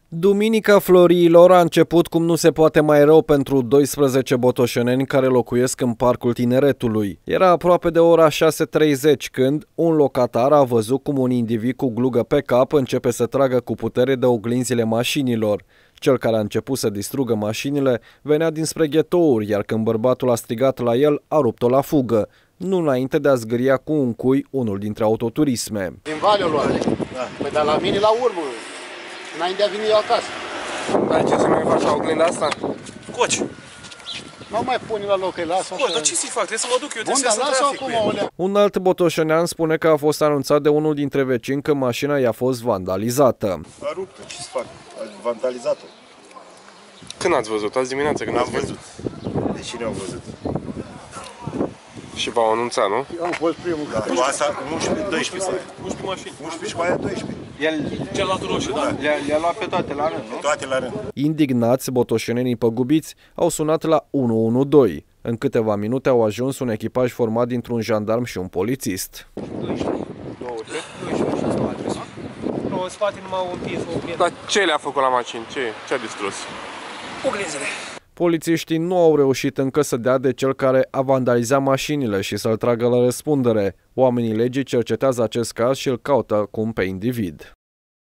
Duminica Florilor a început cum nu se poate mai rău pentru 12 botoșeneni care locuiesc în Parcul Tineretului. Era aproape de ora 6:30 când un locatar a văzut cum un individ cu glugă pe cap începe să tragă cu putere de oglinzile mașinilor. Cel care a început să distrugă mașinile venea dinspre ghetouri, iar când bărbatul a strigat la el, a rupt-o la fugă, nu înainte de a zgâria cu un cui unul dintre autoturisme. Din Vale o luat. Da. Păi dar la mine la urmă, înainte de a veni eu acasă. Dar ce să mai faci la oglinda asta? Coci. Nu mai pune la loc, îi las așa. Dar ce să-i fac? Trebuie să mă duc eu, trebuie să trafic cu el. Un alt botoșenean spune că a fost anunțat de unul dintre vecini că mașina i-a fost vandalizată. A rupt-o, ce să fac? A vandalizat-o. Când ați văzut? Azi dimineața când ați văzut? De cine au văzut? Și v-au anunțat, nu? Am fost primul. Da, cu asta 11, 12 sau 11 mașini. 11 și cu aia 12. Celălalt roșu, da? Le-a luat pe toate la rând, nu? Toate la rând. Indignați, botoșenenii păgubiți au sunat la 112. În câteva minute au ajuns un echipaj format dintr-un jandarm și un polițist. 12 și spate. Nu, în spate numai un pies. Dar ce le-a făcut la mașini? Ce a distrus? Oglinzele. Polițiștii nu au reușit încă să dea de cel care a vandalizat mașinile și să-l tragă la răspundere. Oamenii legii cercetează acest caz și îl caută acum pe individ.